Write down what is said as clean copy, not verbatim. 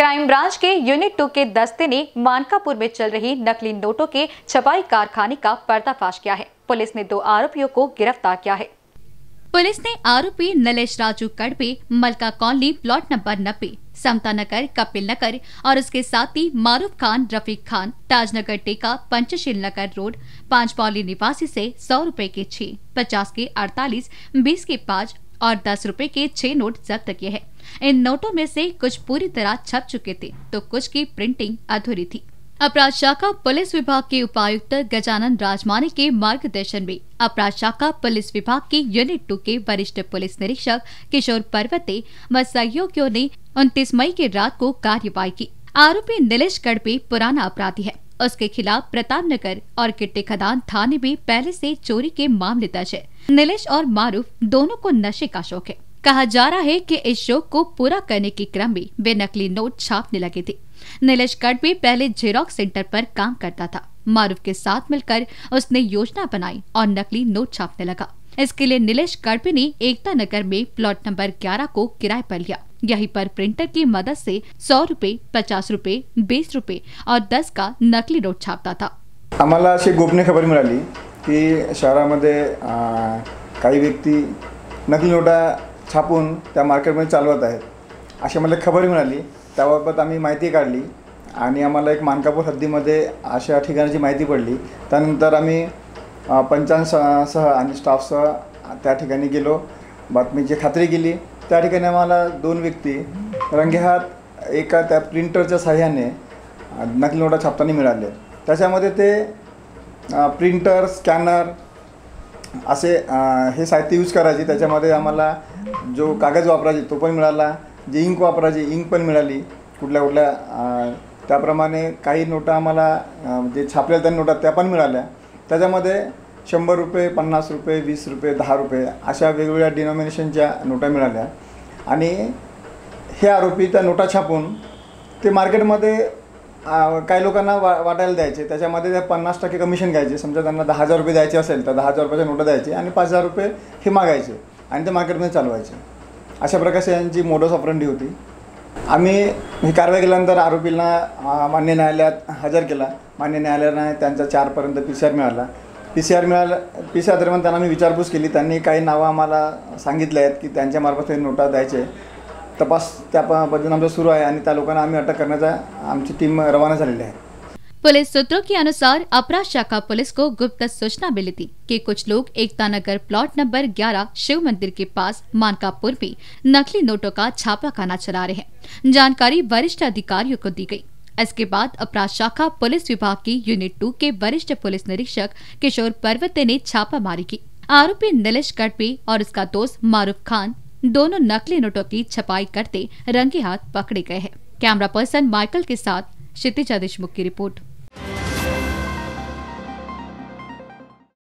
Crime branch के unit 2 के दस्ते ने मानकापुर में चल रही नकली नोटों के छपाई कारखाने का पर्दाफाश किया है। पुलिस ने 2 आरोपियों को गिरफ्तार किया है। पुलिस ने आरोपी नलेश Raju Kadbe, Malka colony, plot number 90, Samta Nagar, Kapil Nagar और उसके साथी मारूफ खान, रफीक खान, ताजनगर टेका, पंचशील नगर रोड, 5 पौली निवासी से 100 रुपए के 6, 50 के 48, 20 के 5 और 10 रुपए के 6 नोट जब्त किए हैं। इन नोटों में से कुछ पूरी तरह छप चुके थे तो कुछ की प्रिंटिंग अधूरी थी। अपराध शाखा पुलिस विभाग के उपायुक्त गजानन राजमानी के मार्गदर्शन में अपराध शाखा पुलिस विभाग के यूनिट 2 के वरिष्ठ पुलिस निरीक्षक किशोर पर्वते व सहयोगियों ने 29 मई की रात को कार्रवाई की। आरोपी नीलेश कड़बे पुराना अपराधी है। उसके खिलाफ प्रतापनगर और किट्टे खदान थाने में पहले से चोरी के मामले दर्ज है। नीलेश और मारूफ दोनों को नशे का शौक है। कहा जा रहा है कि इस शौक को पूरा करने के क्रम में वे नकली नोट छापने लगे थे। नीलेश कड़बे पहले जेरोक्स सेंटर पर काम करता था। मारूफ के साथ मिलकर उसने योजना बनाई और नकली नोट छापने लगा। इसके लिए नीलेश कड़बे ने एकता नगर में प्लॉट नंबर 11 को किराए पर लिया। यहीं पर प्रिंटर की मदद से 100 रुपए, 50 रुपए, 20 रुपए और 10 का नकली नोट छापता था। आम्हाला अशी गोपनीय खबर मिळाली की शहरामध्ये काही व्यक्ती नकली नोटा छापून त्या मार्केटमध्ये चालवत आहेत अशी मला खबर मिळाली। त्याबाबत आम्ही माहिती काढली आणि आम्हाला एक मानकापूर हद्दीमध्ये अशा ठिकाणाची माहिती पडली। त्यानंतर आम्ही पंचांसह आणि स्टाफसह त्या ठिकाणी गेलो, बातमीची खात्री केली। त्या ठिकाणी आम्हाला 2 व्यक्ती रंगेहात एका त्या प्रिंटरच्या सहाय्याने नकली नोटा छापताना मिळाले। त्याच्यामध्ये ते प्रिंटर, स्कॅनर असे हे साहित्य यूज करायचे। त्याच्यामध्ये आम्हाला जो कागद वापरायचे तो पण मिळाला, जे इंक वापरायची इंक पण मिळाली कुठल्या कुठल्या त्याप्रमाणे काही नोटा आम्हाला जे छापलेल्या त्या नोटा त्या पण मिळाल्या। त्याच्यामध्ये 100 रुपये, 50 रुपये, 20 रुपये, 10 रुपये अशा वेगवेगळ्या डिनॉमिनेशनच्या नोटा मिळाल्या आणि हे आरोपी त्या नोटा छापून ते मार्केटमध्ये काही लोकांना वाटायला द्यायचे। त्याच्यामध्ये ते 50% कमिशन घ्यायचे। समजा त्यांना 10,000 रुपये द्यायचे असेल तर 10,000 रुपयाच्या नोटा द्यायचे आणि 5,000 रुपये हे मागायचे आणि ते मार्केटमध्ये चालवायचे। अशा प्रकारची यांची मोडस ऑपरेंडी होती। आम्ही ही कारवाई केल्यानंतर आरोपींना मान्य न्यायालयात हजर केला। मान्य न्यायालयाने त्यांचा 4 पर्यंत PCR मिळाला। PCR दरम्यान त्यांना मी विचारपूस केली। त्यांनी काही नावं आम्हाला सांगितले आहेत की त्यांच्यामार्फत हे नोटा द्यायचे। तपास त्या पद्धतीने आमचा सुरू आहे आणि त्या लोकांना आम्ही अटक करण्याचा आमची टीम रवाना झालेली आहे। पुलिस सूत्रों के अनुसार अपराध शाखा पुलिस को गुप्त सूचना मिली थी कि कुछ लोग एकता नगर प्लॉट नंबर 11 शिव मंदिर के पास मानकापुर में नकली नोटों का छापाखाना चला रहे हैं। जानकारी वरिष्ठ अधिकारियों को दी गई। इसके बाद अपराध शाखा पुलिस विभाग की यूनिट 2 के वरिष्ठ पुलिस निरीक्षक किशोर पर्वते ने छापामारी की। आरोपी नीलेश कड़बे और उसका दोस्त मारूफ खान दोनों नकली नोटों की छपाई करते रंगे हाथ पकड़े गए हैं। कैमरा पर्सन माइकल के साथ क्षितिजा देशमुख की रिपोर्ट।